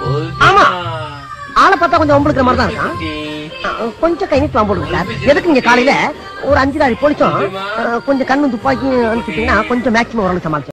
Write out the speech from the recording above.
ஆமா, ஆளை பார்த்தா கொஞ்சம் ஒம்பளுக்கிற மாதிரி தான் இருக்கான். கொஞ்சம் கை நீட்டு போடுங்க சார். எதுக்கு இங்க காலையில ஒரு 5 போலீஸும் கொஞ்சம் கண்ணு துப்பாக்கி அனுப்பிச்சிட்டீங்கன்னா கொஞ்சம் மேக்சிமம் ஓரளவு சமாளிச்சு.